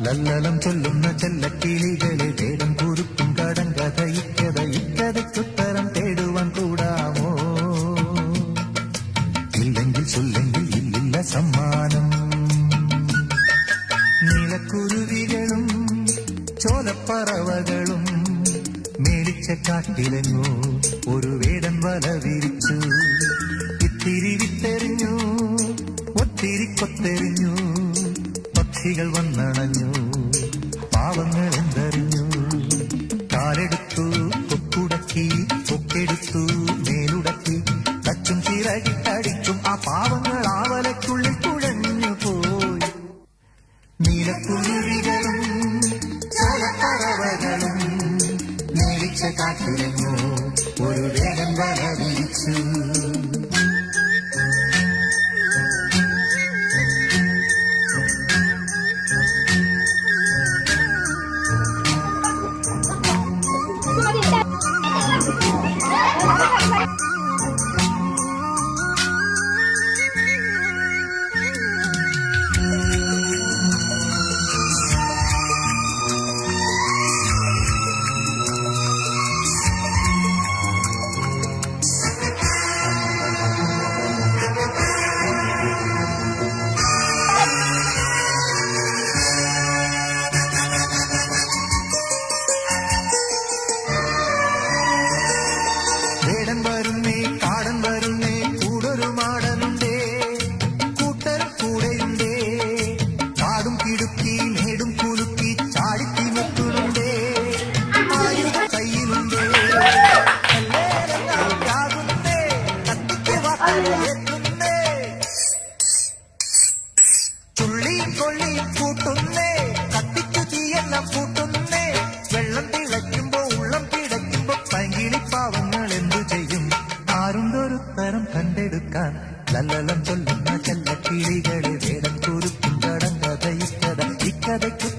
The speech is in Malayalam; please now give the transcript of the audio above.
ലല്ലലം ചൊല്ലുന്ന ചെല്ലക്കിളികളെ വേദം കുറുക്കും കടങ്കഥ ഇക്കഥയ്ക്കുത്തരം തേടുവാൻ കൂടാമോ? ഇല്ലെങ്കിൽ ചൊല്ലെങ്കിൽ ഇല്ലില്ല സമ്മാനം. നീലക്കുരുവികളും ചോലപ്പറവകളും മേടിച്ച കാട്ടിലെങ്ങോ ഒരു വേടൻ വല വിരിച്ചു. ഇത്തിരി വിത്തെറിഞ്ഞു, ഒത്തിരി കൊത്തെറിഞ്ഞു, പക്ഷികൾ വന്നണഞ്ഞു, പാവങ്ങൾ എന്തറിഞ്ഞു. കാലെടുത്തു, കൊക്കുടക്കി, കൊക്കെടുത്തു, മേലുടക്കി, തച്ചും ചിറകിട്ടടിച്ചും ആ പാവങ്ങൾ ആവലയ്ക്കുള്ളിൽ കുഴഞ്ഞു പോയി. നീലക്കുരുവികളും ചോലപ്പറവകളും മേടിച്ച കാട്ടിലെങ്ങോ ഒരു വേടൻ വല വിരിച്ചു. വേടൻ വരുന്നേ, കാടൻ വരുന്നേ, കൂടൊരു മാടനുണ്ടേ, കൂട്ടരും കൂടെയുണ്ടേ, കാടും കിടുക്കി മേടും കുലുക്കി ചാടിത്തി വെക്കുന്നുണ്ടേ, ആയുധ കയ്യിലുണ്ടേ, ാകുന്നേ, കത്തിക്ക് വാക്കുന്നേ, ചുള്ളി കൊള്ളി കൂട്ടുന്നേ, കത്തിക്കു തീയെല്ലാം കൂട്ടുന്നേ, വെള്ളം തിളയ്ക്കുമ്പോ ഉള്ളം പിടയ്ക്കുമ്പോ പൈകിളിപ്പാവങ്ങൾ എന്തു ചെയ്യും? ആരുണ്ടൊരുത്തരം കണ്ടെടുക്കാൻ. ലല്ലലം ചൊല്ലുന്ന ചെല്ലക്കിളികളെ വേടം കുറുക്കും കടങ്കഥ ഇക്കഥയ്ക്കു